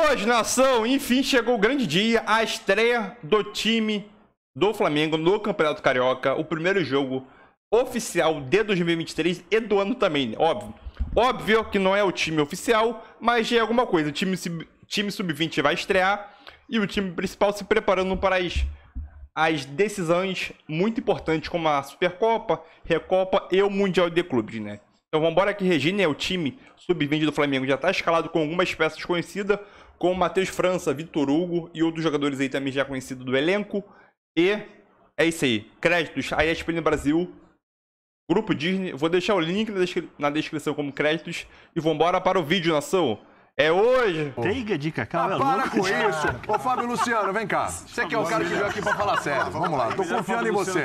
hoje, nação, enfim, chegou o grande dia, a estreia do time do Flamengo no Campeonato Carioca, o primeiro jogo oficial de 2023 e do ano também, óbvio. Óbvio que não é o time oficial, mas já é alguma coisa. O time sub-20 vai estrear e o time principal se preparando para as decisões muito importantes, como a Supercopa, Recopa e o Mundial de Clubes, né? Então vamos embora que Regina, o time sub-20 do Flamengo, já está escalado com algumas peças conhecidas, como Matheus França, Vitor Hugo e outros jogadores aí também já conhecidos do elenco. E é isso aí. Créditos a ESPN Brasil, Grupo Disney. Vou deixar o link na descrição como créditos. E vamos embora para o vídeo, nação. É hoje. Manteiga de cacau é para louco, com isso. Ô, Fábio Luciano, vem cá. Você que é o cara que veio aqui pra falar sério. Vamos lá, tô confiando em você.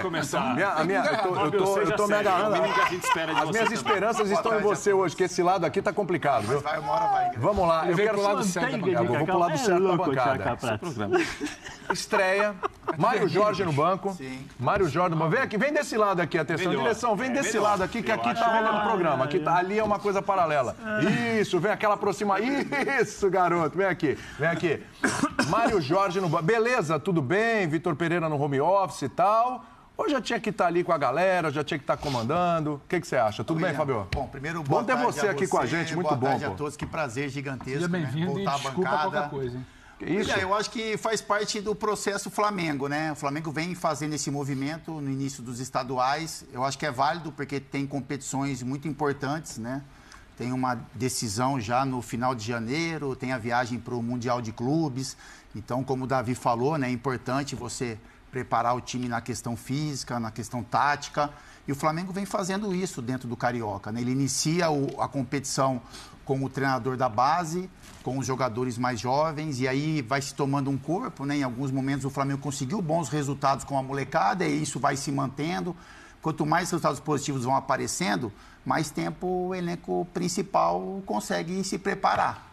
Eu tô me agarrando. As minhas esperanças estão em você hoje, que esse lado aqui tá complicado, viu? Vamos lá, eu quero pro lado certo da bancada. Vou pro lado certo da bancada. Estreia, Mário Jorge no banco. Mário Jorge no banco. Vem aqui, vem desse lado aqui, atenção. Direção, vem desse lado aqui, que aqui tá rolando o programa. Ali é uma coisa paralela. Isso, vem aquela aproxima. Isso, garoto, vem aqui, vem aqui. Mário Jorge no banco. Beleza, tudo bem? Vitor Pereira no home office e tal. Ou já tinha que estar ali com a galera, já tinha que estar comandando? O que você acha? Tudo bem, Fabio? Bom, primeiro, bom ter você aqui com a gente, muito bom. Boa tarde a todos, que prazer gigantesco. Seja bem-vindo e desculpa qualquer coisa, hein? Isso? Eu acho que faz parte do processo Flamengo, né? O Flamengo vem fazendo esse movimento no início dos estaduais. Eu acho que é válido porque tem competições muito importantes, né? Tem uma decisão já no final de janeiro, tem a viagem para o Mundial de Clubes. Então, como o Davi falou, né, é importante você preparar o time na questão física, na questão tática. E o Flamengo vem fazendo isso dentro do Carioca, né? Ele inicia a competição com o treinador da base, com os jogadores mais jovens, e aí vai se tomando um corpo, né? Em alguns momentos o Flamengo conseguiu bons resultados com a molecada e isso vai se mantendo. Quanto mais resultados positivos vão aparecendo, mais tempo o elenco principal consegue se preparar.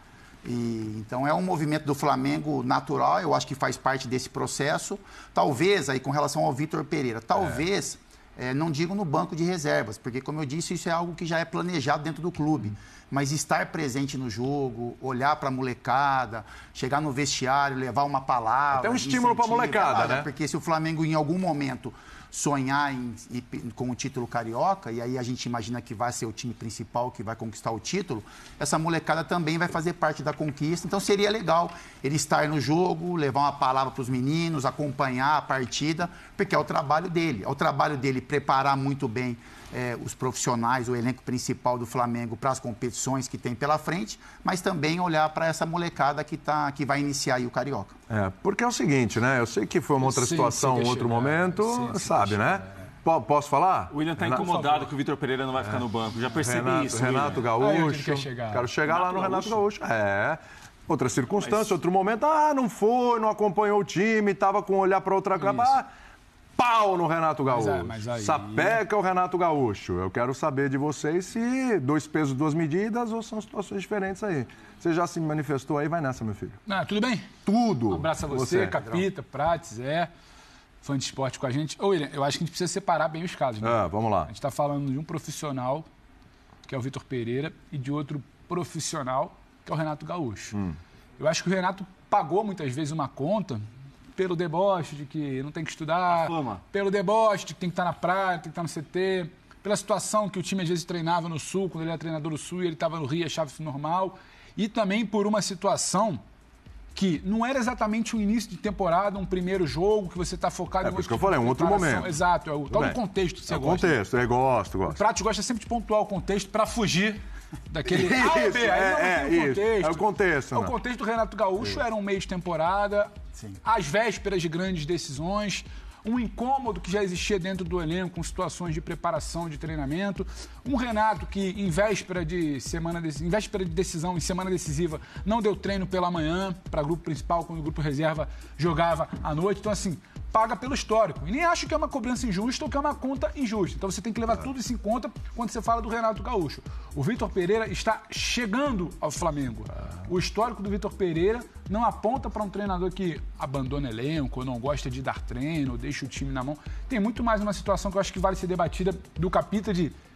Então é um movimento do Flamengo natural, eu acho que faz parte desse processo. Talvez, aí com relação ao Vitor Pereira, talvez, não digo no banco de reservas, porque como eu disse, isso é algo que já é planejado dentro do clube. Mas estar presente no jogo, olhar para a molecada, chegar no vestiário, levar uma palavra... Até um estímulo para a molecada, né? Porque se o Flamengo em algum momento sonhar com o título carioca, e aí a gente imagina que vai ser o time principal que vai conquistar o título, essa molecada também vai fazer parte da conquista. Então seria legal ele estar no jogo, levar uma palavra para os meninos, acompanhar a partida, porque é o trabalho dele. É o trabalho dele preparar muito bem os profissionais, o elenco principal do Flamengo para as competições que tem pela frente, mas também olhar para essa molecada que vai iniciar aí o Carioca. Porque é o seguinte, né? Eu sei que foi uma outra situação, um outro momento, sabe, né? Posso falar? O William está incomodado que o Vitor Pereira não vai ficar no banco. Já percebi isso, Renato Gaúcho. Quero chegar lá no Renato Gaúcho. Outra circunstância, outro momento. não foi, não acompanhou o time, estava com o olhar para outra coisa. Pau no Renato Gaúcho. Sapeca o Renato Gaúcho. Eu quero saber de vocês se 2 pesos, 2 medidas ou são situações diferentes aí. Você já se manifestou aí, vai nessa, meu filho. Tudo bem? Tudo. Um abraço a você, Capita, Prates, fã de esporte com a gente. William, eu acho que a gente precisa separar bem os casos, né? Vamos lá. A gente está falando de um profissional, que é o Vitor Pereira, e de outro profissional, que é o Renato Gaúcho. Eu acho que o Renato pagou muitas vezes uma conta pelo deboche de que não tem que estudar, pelo deboche de que tem que estar na praia, tem que estar no CT, pela situação que o time às vezes treinava no Sul, quando ele era treinador do Sul e ele estava no Rio, achava isso normal, e também por uma situação que não era exatamente um início de temporada, um primeiro jogo, que você está focado em... por isso que eu falei, um outro momento. Exato, é o tal do contexto que você gosta. O contexto, eu gosto. O Prato gosta sempre de pontuar o contexto para fugir daquele... Isso, é o contexto. O contexto do Renato Gaúcho era um meio de temporada, às vésperas de grandes decisões, um incômodo que já existia dentro do elenco, com situações de preparação, de treinamento. Um Renato que, em véspera de decisão, em semana decisiva, não deu treino pela manhã para o grupo principal, quando o grupo reserva jogava à noite. Então, assim, paga pelo histórico. E nem acho que é uma cobrança injusta ou que é uma conta injusta. Então, você tem que levar tudo isso em conta quando você fala do Renato Gaúcho. O Vitor Pereira está chegando ao Flamengo. O histórico do Vitor Pereira não aponta para um treinador que abandona elenco, ou não gosta de dar treino, ou deixa o time na mão. Tem muito mais uma situação que eu acho que vale ser debatida do Capita de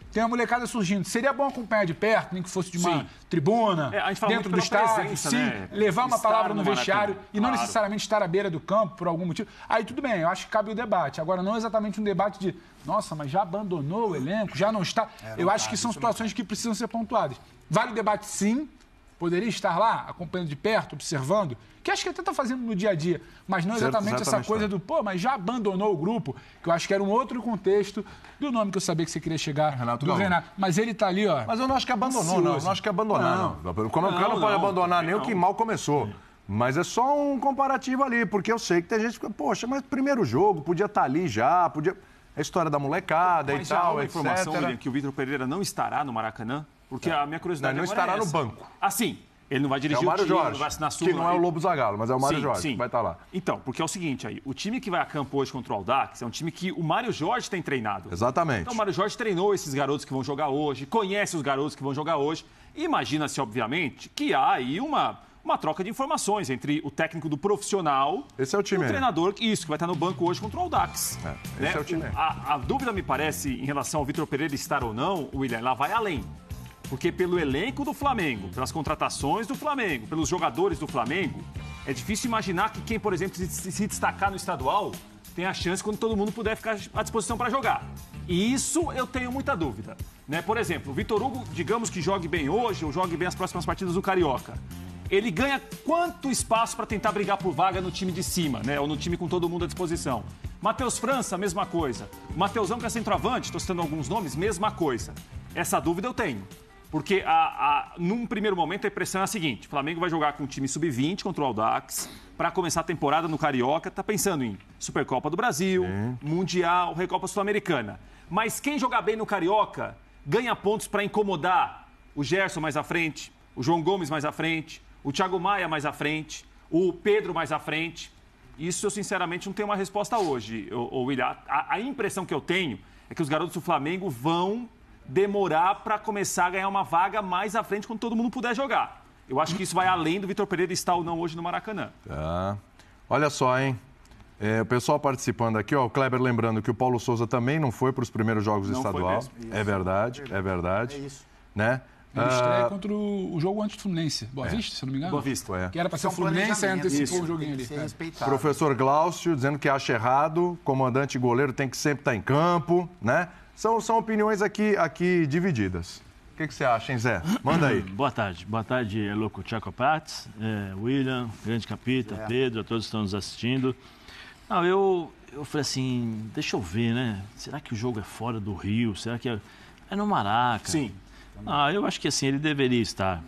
tem a molecada surgindo. Seria bom acompanhar de perto, nem que fosse de uma tribuna, dentro do estádio, presença, sim, né? levar uma Estar palavra no no vestiário Maracanã. e não necessariamente estar à beira do campo por algum motivo. Aí tudo bem, eu acho que cabe o debate. Agora, não exatamente um debate de, nossa, mas já abandonou o elenco, já não está. Eu acho que são situações que precisam ser pontuadas. Vale o debate, sim. Poderia estar lá, acompanhando de perto, observando, que acho que até está fazendo no dia a dia, mas não exatamente essa coisa do, pô, mas já abandonou o grupo, que eu acho que era um outro contexto do nome que eu sabia que você queria chegar, Renato do Renato. Mas ele está ali, ó. Mas eu não acho que abandonou, não. Eu não acho que abandonar, não. Como o cara não pode abandonar nem o que mal começou. Mas é só um comparativo ali, porque eu sei que tem gente que fica, poxa, mas primeiro jogo, podia estar ali já, podia... A história da molecada mas e tal, já há uma etc. informação, William, que o Vitor Pereira não estará no Maracanã, porque a minha curiosidade não agora estará é no essa. banco. Assim, ele não vai É dirigir o Mário time, Jorge, não vai assinar súmula. que não é o Lobo Zagallo, mas é o Mário Jorge que vai estar lá. Então, porque é o seguinte aí, o time que vai a campo hoje contra o Audax é um time que o Mário Jorge tem treinado. Exatamente. Então o Mário Jorge treinou esses garotos que vão jogar hoje, conhece os garotos que vão jogar hoje. Imagina-se, obviamente, que há aí uma troca de informações entre o técnico do profissional esse é o time e o treinador, isso, que vai estar no banco hoje contra o Audax. Esse é o time. A dúvida, me parece, em relação ao Vitor Pereira estar ou não, William, ela vai além. Porque pelo elenco do Flamengo, pelas contratações do Flamengo, pelos jogadores do Flamengo, é difícil imaginar que quem, por exemplo, se destacar no estadual tem a chance quando todo mundo puder ficar à disposição para jogar. E isso eu tenho muita dúvida. Né? Por exemplo, o Vitor Hugo, digamos que jogue bem hoje ou jogue bem as próximas partidas do Carioca. Ele ganha quanto espaço para tentar brigar por vaga no time de cima, né? Ou no time com todo mundo à disposição? Matheus França, mesma coisa. Mateusão, que é centroavante, estou citando alguns nomes, mesma coisa. Essa dúvida eu tenho. Porque, num primeiro momento, a impressão é a seguinte. O Flamengo vai jogar com um time sub-20 contra o Audax para começar a temporada no Carioca. Está pensando em Supercopa do Brasil, Mundial, Recopa Sul-Americana. Mas quem jogar bem no Carioca ganha pontos para incomodar o Gerson mais à frente, o João Gomes mais à frente, o Thiago Maia mais à frente, o Pedro mais à frente. Isso eu, sinceramente, não tenho uma resposta hoje, William. A impressão que eu tenho é que os garotos do Flamengo vão demorar para começar a ganhar uma vaga mais à frente quando todo mundo puder jogar. Eu acho que isso vai além do Vitor Pereira estar ou não hoje no Maracanã. Tá. Olha só, hein? O pessoal participando aqui, ó, o Kleber lembrando que o Paulo Souza também não foi para os primeiros jogos estadual. É verdade, é verdade. É isso. Né? Ele estreia contra o jogo antes do Fluminense. Boa Vista, se eu não me engano? Boa Vista. Que era para ser o Fluminense e antecipou o joguinho ali. Professor Glaucio dizendo que acha errado, comandante e goleiro tem que sempre estar em campo, né? São opiniões aqui divididas. O que você acha, hein, Zé? Manda aí. Boa tarde, Loco Tchaco Prats, William, Grande Capita, Pedro, a todos que estão nos assistindo. Não, eu falei assim, deixa eu ver, né? Será que o jogo é fora do Rio? Será que é no Maraca? Sim. Eu acho que assim, ele deveria estar.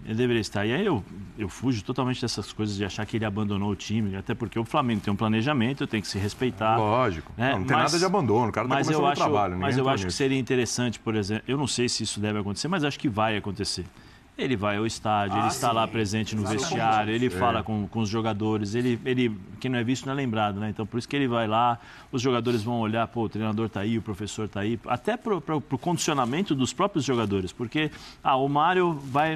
E aí eu fujo totalmente dessas coisas de achar que ele abandonou o time, até porque o Flamengo tem um planejamento, tem que se respeitar. Lógico. Né? Não tem nada de abandono, o cara está começando o trabalho. Mas eu acho que seria interessante, por exemplo, eu não sei se isso deve acontecer, mas acho que vai acontecer. Ele vai ao estádio, ele está lá presente no vestiário, ele fala com os jogadores, ele quem não é visto não é lembrado, né? Então, por isso que ele vai lá, os jogadores vão olhar, pô, o treinador está aí, o professor está aí, até para o condicionamento dos próprios jogadores, porque, o Mário vai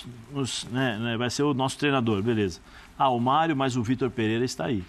vai ser o nosso treinador, beleza. O Mário, mas o Vitor Pereira está aí.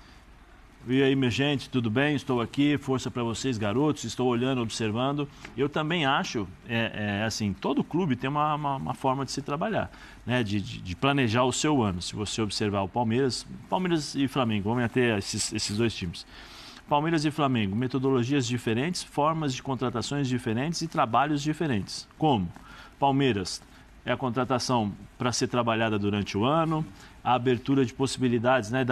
E aí, minha gente, tudo bem? Estou aqui, força para vocês, garotos, estou olhando, observando. Eu também acho, assim, todo clube tem uma forma de se trabalhar, né? De planejar o seu ano. Se você observar o Palmeiras e Flamengo, vamos até esses dois times. Palmeiras e Flamengo, metodologias diferentes, formas de contratações diferentes e trabalhos diferentes. Como? Palmeiras é a contratação para ser trabalhada durante o ano, a abertura de possibilidades, né,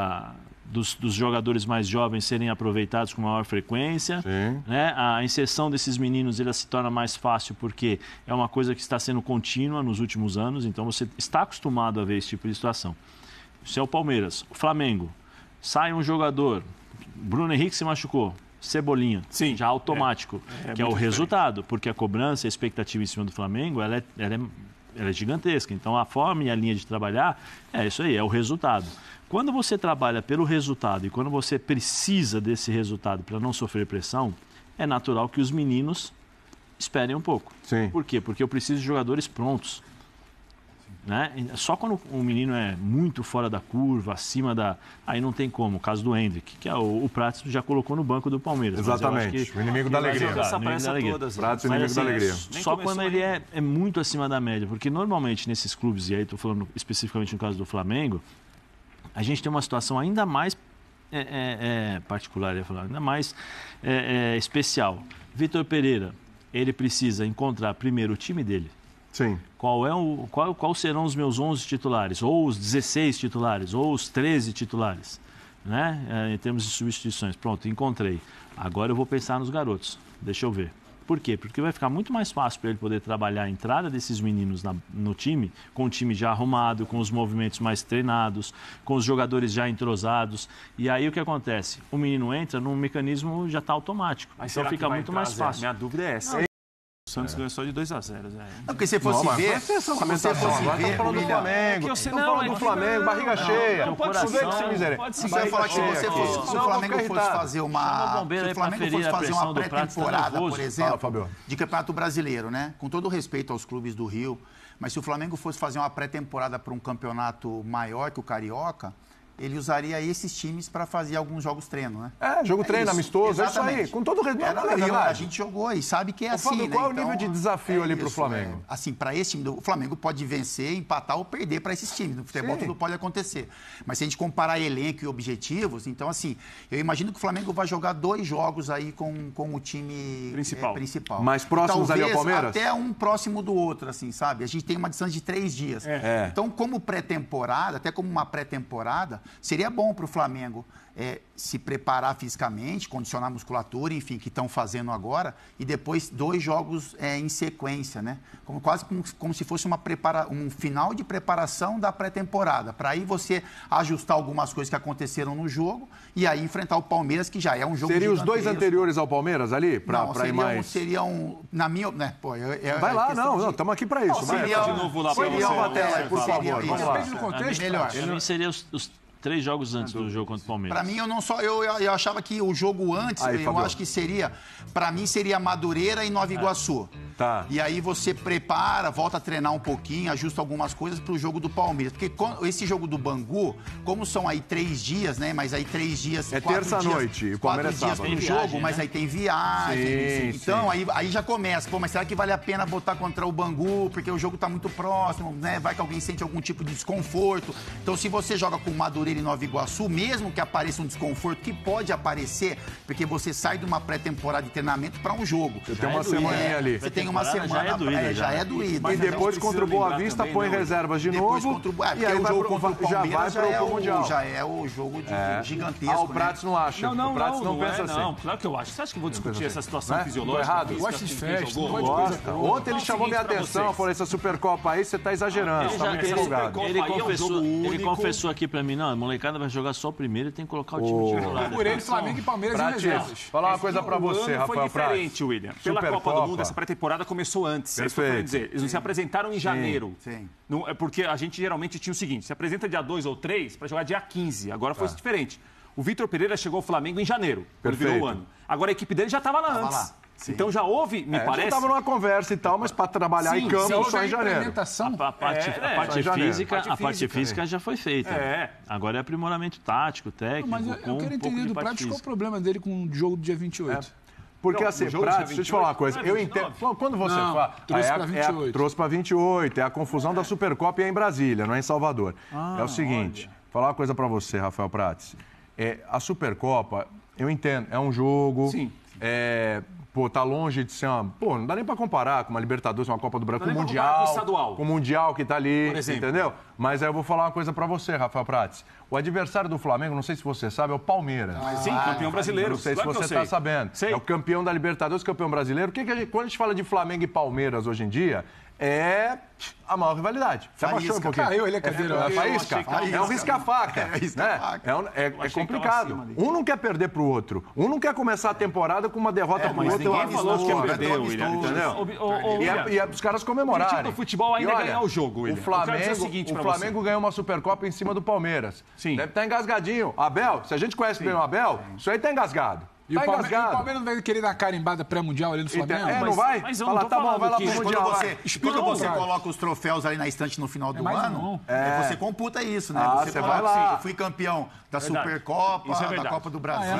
dos jogadores mais jovens serem aproveitados com maior frequência, né? A inserção desses meninos ela se torna mais fácil porque é uma coisa que está sendo contínua nos últimos anos, então você está acostumado a ver esse tipo de situação. Isso é o Palmeiras. O Flamengo, sai um jogador, Bruno Henrique se machucou, Cebolinha, sim, já automático, que é o resultado, porque a cobrança, a expectativa em cima do Flamengo, ela é gigantesca. Então, a forma e a linha de trabalhar é isso aí, é o resultado. Quando você trabalha pelo resultado e quando você precisa desse resultado para não sofrer pressão, é natural que os meninos esperem um pouco. Sim. Por quê? Porque eu preciso de jogadores prontos. né? Só quando o menino é muito fora da curva, acima da... Aí não tem como. O caso do Hendrick, que é o Prats já colocou no banco do Palmeiras. Exatamente. O inimigo da alegria. Prats, inimigo da alegria. Só quando ele é muito acima da média. Porque normalmente nesses clubes, e aí estou falando especificamente no caso do Flamengo, a gente tem uma situação ainda mais particular, eu ia falar, ainda mais especial. Vitor Pereira, ele precisa encontrar primeiro o time dele. Sim. Qual serão os meus 11 titulares, ou os 16 titulares, ou os 13 titulares, né? Em termos de substituições. Pronto, encontrei. Agora eu vou pensar nos garotos. Deixa eu ver. Por quê? Porque vai ficar muito mais fácil para ele poder trabalhar a entrada desses meninos no time, com o time já arrumado, com os movimentos mais treinados, com os jogadores já entrosados. E aí o que acontece? O menino entra num mecanismo já está automático. Mas então fica muito mais fácil. Minha dúvida é essa. O Santos ganhou só de 2-0. Não, porque se fosse ver... Estamos falando do Flamengo. Estamos falando do Flamengo, barriga cheia. Não pode ser que você vai falar que se o Flamengo fosse fazer uma... Se o Flamengo fosse fazer uma pré-temporada, por exemplo, de Campeonato Brasileiro, né? Com todo respeito aos clubes do Rio, mas se o Flamengo fosse fazer uma pré-temporada para um campeonato maior que o Carioca, ele usaria esses times para fazer alguns jogos treino, né? Jogo treino, amistoso, exatamente. É isso aí. Com todo respeito. A gente jogou e sabe que é assim, Fábio, né? qual é o nível de desafio ali para o Flamengo? Assim, para esse time, o Flamengo pode vencer, empatar ou perder para esses times. No futebol tudo pode acontecer. Mas se a gente comparar elenco e objetivos, então assim, eu imagino que o Flamengo vai jogar 2 jogos aí com o time principal. Mais próximos ali ao Palmeiras? Até um próximo do outro, assim, sabe? A gente tem uma distância de 3 dias. Então, como pré-temporada, até como uma pré-temporada, seria bom para o Flamengo se preparar fisicamente, condicionar a musculatura, enfim, que estão fazendo agora, e depois 2 jogos em sequência, né? Quase como se fosse um final de preparação da pré-temporada, para aí você ajustar algumas coisas que aconteceram no jogo e aí enfrentar o Palmeiras, que já é um jogo Seria os 2 anteriores ao Palmeiras ali? Para ir mais... Seriam, na minha... Né, vai lá, não, estamos aqui para isso. Seria de novo lá para uma tela aí, por favor. Vamos lá. Depende do contexto. Melhor. Ele seria os 3 jogos antes do jogo contra o Palmeiras. Para mim, eu achava que o jogo antes, acho que seria, para mim, seria Madureira e Nova Iguaçu. Tá. E aí você prepara, volta a treinar um pouquinho, ajusta algumas coisas para o jogo do Palmeiras. Porque esse jogo do Bangu, como são aí 3 dias, né? Mas aí 3 dias... É terça-noite, o Palmeiras 4 dias pro jogo, né? mas aí tem viagem. Então, aí já começa. Pô, mas será que vale a pena botar contra o Bangu? Porque o jogo tá muito próximo, né? Vai que alguém sente algum tipo de desconforto. Então, se você joga com Madureira e Nova Iguaçu, mesmo que apareça um desconforto, que pode aparecer, porque você sai de uma pré-temporada de treinamento para um jogo. Você tem uma semaninha ali. Você tem uma semana. Já é doído. E depois contra o Boa Vista põe reservas de novo. E aí o jogo contra o Palmeiras já vai pro Mundial. Já é o jogo gigantesco. O Prats não acha. Não, o Prats não pensa assim. Não, claro que eu acho. Você acha que eu vou discutir essa situação fisiológica? Errado. Gosta de festa. Ontem ele chamou minha atenção, falou, essa Supercopa aí, você tá exagerando, você tá muito empolgado. Ele confessou aqui pra mim, não, a molecada vai jogar só o primeiro e tem que colocar o time titular. Por ele, Flamengo e Palmeiras em reservas. Falar uma coisa pra você, Rafael Prats. Foi diferente, William. Pela Copa do Mundo, essa pré-temporada começou antes. Perfeito. Dizer, eles não se apresentaram em janeiro. Sim. Não, porque a gente geralmente tinha o seguinte, se apresenta dia 2 ou 3 para jogar dia 15. Agora foi diferente. O Vitor Pereira chegou ao Flamengo em janeiro, quando virou o ano. Agora a equipe dele já estava lá antes. Então já houve, me parece... Já estava numa conversa e tal, mas para trabalhar em campo só em janeiro. A parte física já foi feita. Agora é aprimoramento tático, técnico, mas eu quero entender do Prats qual é o problema dele com o jogo do dia 28. Porque assim, Prats, deixa eu te falar uma coisa, eu entendo. Quando você fala. Trouxe para 28. Trouxe para 28, é a confusão da Supercopa e é em Brasília, não é em Salvador. É o seguinte, falar uma coisa para você, Rafael Prats. A Supercopa, eu entendo, é um jogo. Sim. Tá longe de ser uma... não dá nem pra comparar com uma Libertadores, uma Copa do Brasil, com o Mundial. Com o Mundial que tá ali, entendeu? Mas aí eu vou falar uma coisa pra você, Rafael Prats. O adversário do Flamengo, não sei se você sabe, é o Palmeiras. Sim, campeão brasileiro. Não sei se você tá sabendo. É o campeão da Libertadores, campeão brasileiro. Quando a gente fala de Flamengo e Palmeiras hoje em dia, é a maior rivalidade. Você abaixou um pouquinho? Caiu, ele é cadeira. É um risca-faca. É complicado. Um não quer perder pro outro. Um não quer começar a temporada com uma derrota pro outro. Ninguém falou que quer perder, William. Entendeu? E os caras comemorarem. O objetivo do futebol ainda é ganhar o jogo, William. O Flamengo ganhou uma Supercopa em cima do Palmeiras. Sim. Deve estar engasgadinho. Abel, se a gente conhece bem o Abel, isso aí tá engasgado. E o Palmeiras não vai querer dar carimbada pré-mundial ali no Flamengo? Não vai? Mas eu não tô falando vai lá pro Mundial. Quando você coloca os troféus ali na estante no final do ano, você computa isso, né? Você vai lá. Assim, eu fui campeão da Supercopa, da Copa do Brasil,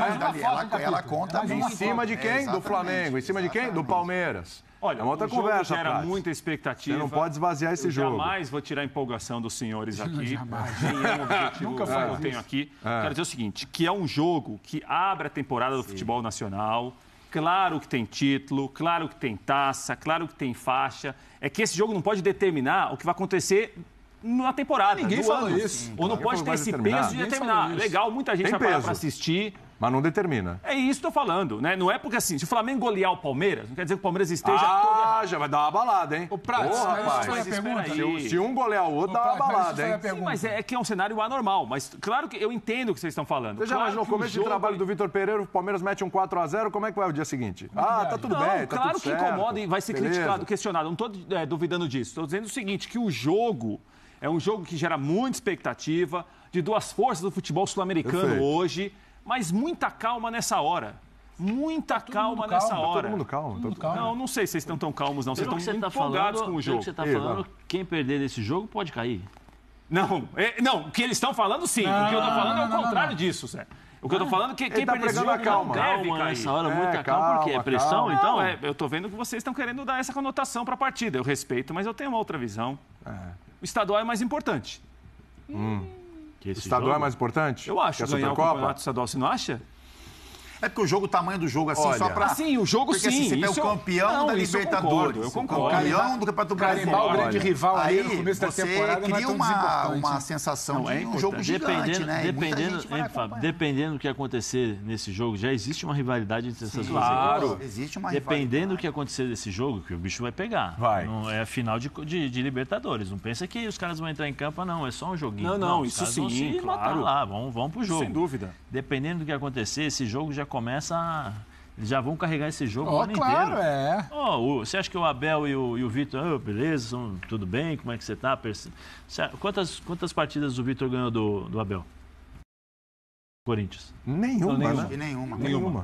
ela conta bem. Em cima de quem? Do Flamengo. Em cima de quem? Do Palmeiras. Olha, é uma outra o jogo conversa, gera Prats. muita expectativa. Você não pode esvaziar esse jogo. Jamais vou tirar a empolgação dos senhores aqui. Jamais. Nem é um objetivo Nunca que eu faz tenho aqui. Quero dizer o seguinte, que é um jogo que abre a temporada do futebol nacional. Claro que tem título, claro que tem taça, claro que tem faixa. É que esse jogo não pode determinar o que vai acontecer na temporada. Ninguém falou isso. Ou não pode ter esse peso de determinar. Legal, muita gente vai parar para assistir. Mas não determina. É isso que eu tô falando, né? Não é porque assim, se o Flamengo golear o Palmeiras, não quer dizer que o Palmeiras esteja todo errado. Já vai dar uma balada, hein? O Prats, rapaz. Se um golear o outro, dá uma balada, hein? Sim, mas é que é um cenário anormal. Mas claro que eu entendo o que vocês estão falando. Você já imaginou no começo de trabalho do Vitor Pereira, o Palmeiras mete um 4-0, como é que vai o dia seguinte? Tá tudo bem, tá claro tudo que certo. incomoda e vai ser criticado, questionado. Não estou duvidando disso. Estou dizendo o seguinte, que o jogo é um jogo que gera muita expectativa, de duas forças do futebol sul-americano hoje, mas muita calma nessa hora. Muita calma nessa hora. Todo mundo calmo. Não sei se vocês estão tão calmos, não. Vocês estão muito empolgados com o jogo. O que você está falando, quem perder nesse jogo pode cair. Não, o que eles estão falando, sim. O que eu estou falando é o contrário disso, Zé. O que eu estou falando é que quem perder esse jogo não deve cair. Nessa hora, muita calma, porque é pressão, então? Eu estou vendo que vocês estão querendo dar essa conotação para a partida. Eu respeito, mas eu tenho uma outra visão. O estadual é mais importante. O estadual é mais importante? Eu acho. Ganhar o campeonato estadual, você não acha? É porque o tamanho do jogo, assim, só pra... Sim, o jogo porque, sim. Assim, você pega o campeão da Libertadores. Eu concordo. O campeão do Campeonato Brasileiro. Carimbar o grande rival aí no começo da temporada cria uma sensação de um jogo gigante, né? Dependendo do que acontecer nesse jogo, já existe uma rivalidade entre essas duas equipes. Claro. Existe uma Dependendo do que acontecer nesse jogo, que o bicho vai pegar. Não é a final de Libertadores. Não pensa que os caras vão entrar em campo, não. É só um joguinho. Não, isso sim, claro. Lá, vão pro jogo. Sem dúvida. Dependendo do que acontecer, esse jogo já começa a... Eles já vão carregar esse jogo o ano claro, inteiro. Você acha que o Abel e o Vitor, beleza, tudo bem, como é que você tá? Quantas partidas o Vitor ganhou do Abel? Corinthians? Nenhuma.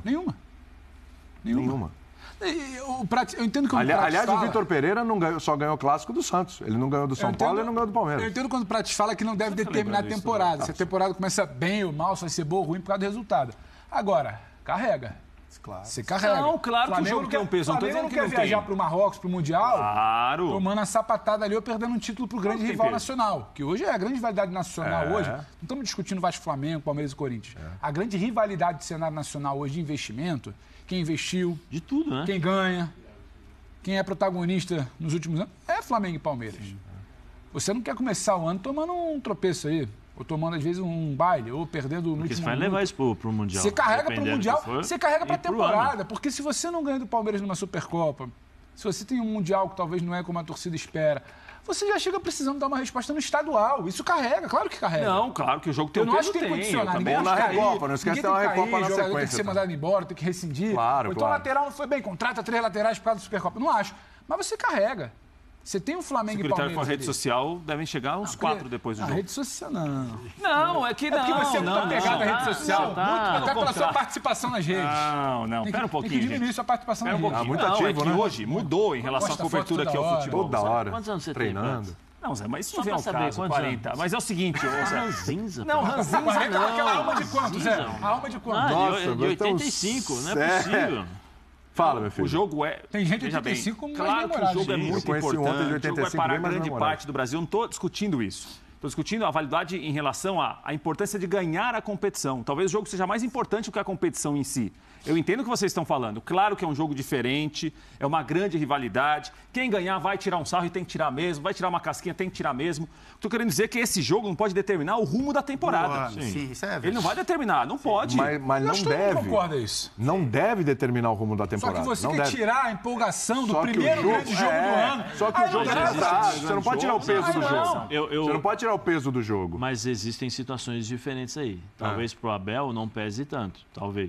Eu entendo que Aliás, o Vitor Pereira só ganhou o clássico do Santos. Ele não ganhou do São Paulo e não ganhou do Palmeiras. Eu entendo quando o Prats fala que não deve determinar a temporada. Se a temporada começa bem ou mal, se vai ser boa ou ruim por causa do resultado. Agora, carrega. Claro. Você carrega. Não, claro que o jogo tem um peso. O Flamengo não quer viajar para o Marrocos, para o Mundial, tomando a sapatada ali ou perdendo um título para o grande rival nacional. Que hoje é a grande rivalidade nacional hoje. Não estamos discutindo Vasco, Flamengo, Palmeiras e Corinthians. A grande rivalidade do cenário nacional hoje de investimento, quem investiu, de tudo, né? Quem ganha, quem é protagonista nos últimos anos, é Flamengo e Palmeiras. Você não quer começar o ano tomando um tropeço aí. Ou tomando, às vezes, um baile, ou perdendo no último minuto. Você vai levar isso pro Mundial. Você carrega pro Mundial, você carrega pra temporada. Porque se você não ganha do Palmeiras numa Supercopa, se você tem um Mundial que talvez não é como a torcida espera, você já chega precisando dar uma resposta no estadual. Isso carrega, claro que carrega. Não, claro que o jogo tem um peso, tem. Ninguém na Recopa, não esquece de ter uma Recopa na sequência. Tem que ser mandado embora, tem que rescindir. Claro, ou então o lateral não foi bem, contrata 3 laterais por causa da Supercopa. Não acho. Mas você carrega. Você tem o Flamengo e Palmeiras. Com a rede social devem chegar uns 4 depois do jogo. A rede social não. Não, é que não. É porque você não tá pegado na rede social. Até pela sua participação nas redes. Não. Pera um pouquinho. Tem que diminuir sua participação nas redes. Muito ativo, é que hoje mudou em relação à cobertura aqui ao futebol. Toda hora. Quantos anos você treinando? tem? Não, Zé, mas isso não vem ao caso, 40. Mas é o seguinte, Zé. Ranzinza. Não, ranzinza não. Aquela alma de quanto, Zé? A alma de quanto? Nossa, de 85, não é possível. Fala, meu filho. O jogo é... Tem gente de 85 como mais claro que o jogo é muito importante. Ontem de 85, o jogo vai parar grande parte do Brasil. Eu não estou discutindo isso. Estou discutindo a validade em relação à importância de ganhar a competição. Talvez o jogo seja mais importante do que a competição em si. Eu entendo o que vocês estão falando. Claro que é um jogo diferente, é uma grande rivalidade. Quem ganhar vai tirar um sarro e tem que tirar mesmo, vai tirar uma casquinha, tem que tirar mesmo. Estou querendo dizer que esse jogo não pode determinar o rumo da temporada. Sim, isso é verdade. Ele não vai determinar, não pode. Mas não deve. Não concorda isso. Não deve determinar o rumo da temporada. Só que você quer tirar a empolgação do primeiro grande jogo do ano. Só que o jogo é verdade. Você não pode tirar o peso do jogo. Você não pode tirar o peso do jogo. Mas existem situações diferentes aí. Talvez pro Abel não pese tanto, talvez.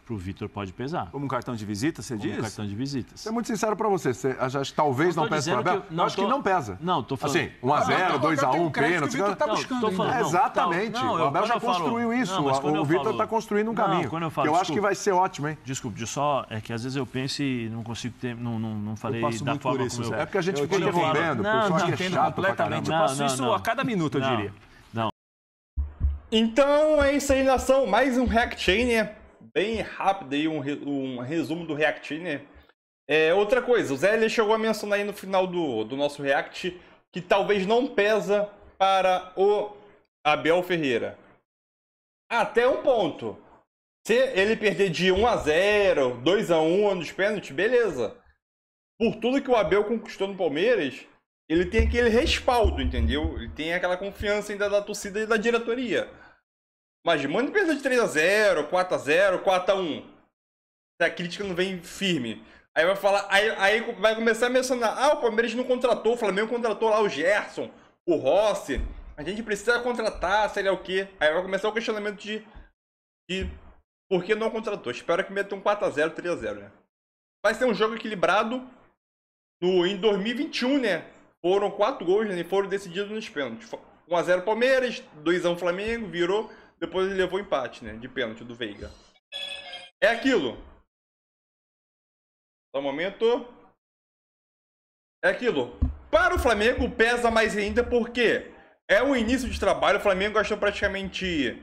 pro Vitor pode pesar. Como um cartão de visita, você diz? Como um cartão de visitas. Isso é muito sincero pra você. Você acha que talvez não pese pro Abel? Eu acho que não pesa. Não, tô falando... Assim, 1x0, 2x1, pênalti... Exatamente. O Abel já construiu isso. O Vitor tá construindo um caminho. Eu acho que vai ser ótimo, hein? Desculpe, só é que às vezes eu penso e não consigo ter... Não falei da forma como eu... É porque a gente fica interrompendo, porque eu acho que é chato completamente. Eu passo isso a cada minuto, eu diria. Então é isso aí, nação. Mais um React Chainer. Bem rápido aí, um resumo do React Chainer. Outra coisa, o Zé ele chegou a mencionar aí no final do nosso React que talvez não pesa para o Abel Ferreira. Até um ponto. Se ele perder de 1x0, 2x1 nos pênaltis, beleza. Por tudo que o Abel conquistou no Palmeiras, ele tem aquele respaldo, entendeu? Ele tem aquela confiança ainda da torcida e da diretoria. Mas manda perder de 3x0, 4x0, 4x1. Se a crítica não vem firme. Aí vai falar, aí vai começar a mencionar, o Palmeiras não contratou, o Flamengo contratou lá o Gerson, o Rossi. A gente precisa contratar, sei lá o quê. Aí vai começar o questionamento de por que não contratou. Espero que meta um 4x0, 3x0, né? Vai ser um jogo equilibrado. Em 2021, né? Foram 4 gols, né? E foram decididos nos pênaltis. 1x0 Palmeiras, 2x1 Flamengo, virou. Depois ele levou empate, né? De pênalti do Veiga. É aquilo. Só um momento. É aquilo. Para o Flamengo pesa mais ainda porque é um início de trabalho. O Flamengo gastou praticamente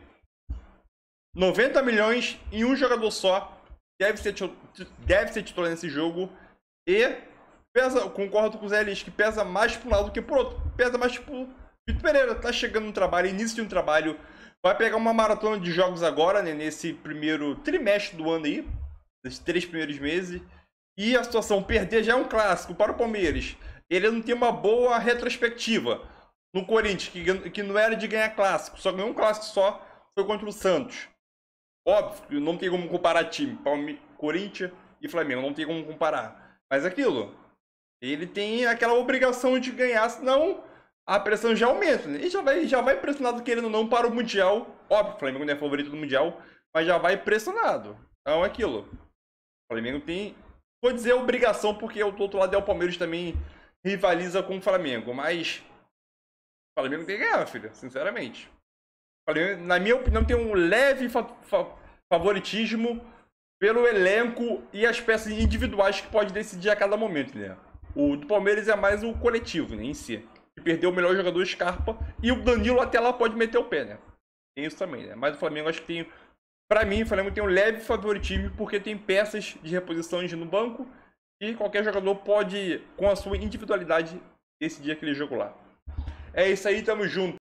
90 milhões em um jogador só. Deve ser titular nesse jogo. E pesa, concordo com o Zé Liz, que pesa mais para um lado do que para o outro. Pesa mais tipo Vitor Pereira. Tá chegando no trabalho, início de um trabalho. Vai pegar uma maratona de jogos agora, né? Nesse primeiro trimestre do ano aí. Nesses 3 primeiros meses. E a situação, perder já é um clássico para o Palmeiras. Ele não tem uma boa retrospectiva. No Corinthians, que não era de ganhar clássico. Só ganhou um clássico só, foi contra o Santos. Óbvio, não tem como comparar time. Corinthians e Flamengo, não tem como comparar. Mas aquilo, ele tem aquela obrigação de ganhar, senão a pressão já aumenta. Né? E já vai pressionado, querendo ou não, para o Mundial. Óbvio, o Flamengo não é favorito do Mundial, mas já vai pressionado. Então é aquilo. O Flamengo tem... Vou dizer obrigação, porque do outro lado o Palmeiras também rivaliza com o Flamengo. Mas o Flamengo tem que ganhar, filho, sinceramente. O Flamengo, na minha opinião, tem um leve favoritismo pelo elenco e as peças individuais que pode decidir a cada momento, né? O do Palmeiras é mais o coletivo, né, em si. Que perdeu o melhor jogador, Scarpa, e o Danilo até lá pode meter o pé, né? Tem isso também, né? Mas o Flamengo acho que tem... Pra mim, o Flamengo tem um leve favoritismo porque tem peças de reposições no banco e qualquer jogador pode, com a sua individualidade, decidir aquele jogo lá. É isso aí, tamo junto.